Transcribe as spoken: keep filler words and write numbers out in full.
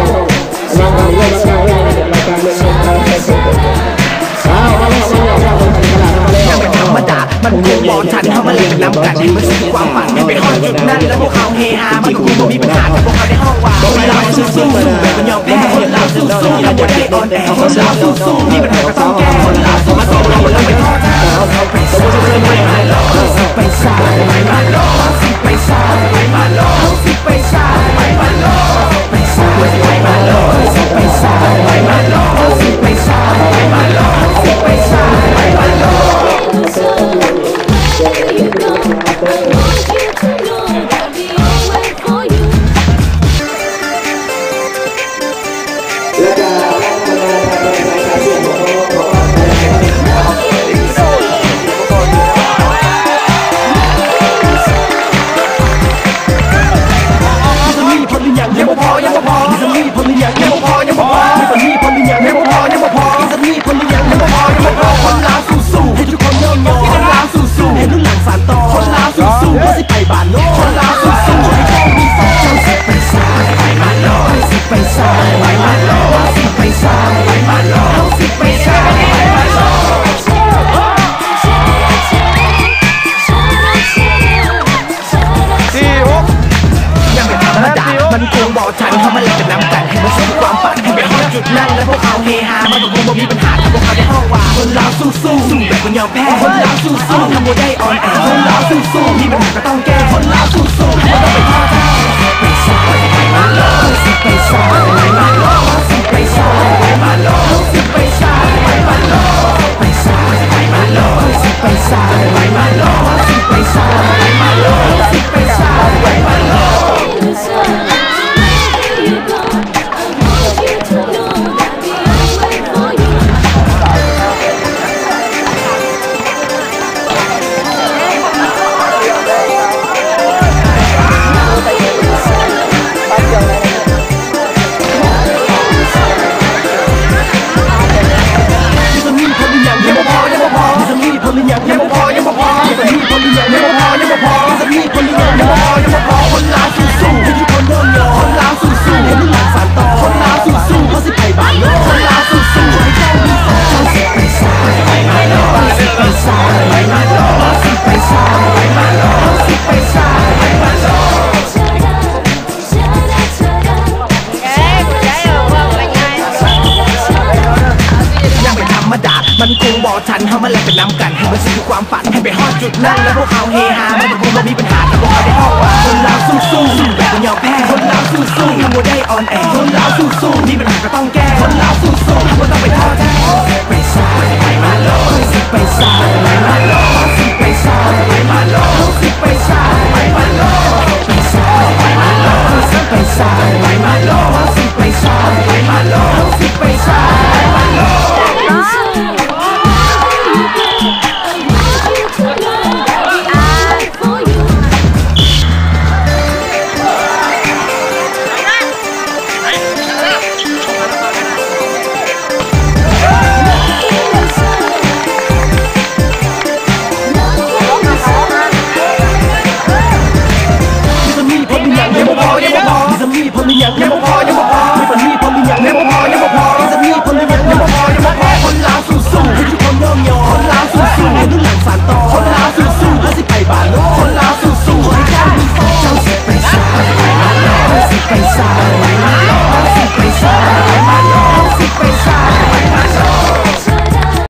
มันคงบอกฉันเข้ามาเล่นน้ำกันให้มันสู่ความฝันให้ไปฮอดจุดนั้นแล้วพวกเขาเฮฮามันคงบ่มีปัญหากับพวกเขาในห้องว่าคนเราสู้ๆแบบมันยอมแพ้คนเราสู้ๆเราจะได้อ่อนแอคนเราสู้ๆมีปัญหาก็ต้องแก้คนเราสู้มาสู้เราเราไปทอดเราไปซ้ายไปมาลงไปซ้ายไปมาลงไปซ้ายไปมาลงไปซ้ายไปมาลงไปซ้ายไปมาลงไปซ้ายไปมาลงไปซ้ายไปมาลงไปซ้ายไปมาลงยังบ่พอยังบ่พอมีสมีพลยังยังบ่พอยังบ่พอมีสมีพลยังยังบ่พอยังบ่พอมีสมีพลยังยังบ่พอยังบ่พอคนลาวสู้ๆให้ทุกคนยอมยอมคนลาวสู้ๆให้รุ่นหลังสานต่อคนลาวสู้ๆเพื่อสิไปบ้านโลกคนลาวสู้ๆให้เจ้ามีสองเจ้าสิไปซ้ายไปบ้านโลกสิไปซ้ายไปบ้านโลกสิไปซ้ายไปบ้านโลกสิไปซ้ายไปบ้านโลกมันคงบอกฉันเข้ามาเล่นกับน้ำกันให้มันสู่ความฝันให้ไปฮอดจุดนั้นแล้วพวกเขาเฮฮามันคงบ่มีปัญหากับพวกเขาในห้องว่าคนเราสู้สู้แบบคนยอมแพ้คนเราสู้สู้ทำบ่ได้อ่อนแอคนเราสู้สู้มีปัญหาก็ต้องแก้คนเราสู้สู้ไม่ต้องไปท้อแท้ไปซ้ายไปมาลงไปซ้ายไปมาลงไปซ้ายไปมาลงไปซ้ายไปมาลงไปซ้ายไปมาลงไปซ้ายไปมาลงไปซ้ายไปมาลงไปซ้ายไปมาลงยังบ่พอยังบ่พอมีสมีพลยังยังบ่พอยังบ่พอมีสมีพลยังยังบ่พอยังบ่พอคนลาวสู้ๆให้ทุกคนยอมยอมคนลาวสู้ๆให้รุ่นหลานสานต่อคนลาวสู้ๆเขาสิไปบ้านโลกคนลาวสู้ๆให้เจ้ามีสองเจ้าสิไปซ้ายไปมาลงสิไปซ้ายไปมาลงสิไปซ้ายไปมาลงสิไปซ้ายไปมาลงมันคงบอกฉันเข้ามาเล่นเป็นน้ำกันให้มันสู่ความฝันให้ไปฮอดจุดนั้นแล้วพวกเขาเฮฮามันคงบ่มีปัญหากับพวกเขาในห้องว่าคนเราสู้ๆแบบคนยอมแพ้คนเราสู้ๆทำบ่ได้อ่อนแอคนเราสู้ๆมีปัญหาก็ต้องแก้คนเราสู้ๆไม่ต้องไปท้อแท้ไปซ้ายไปมาลงไปซ้าย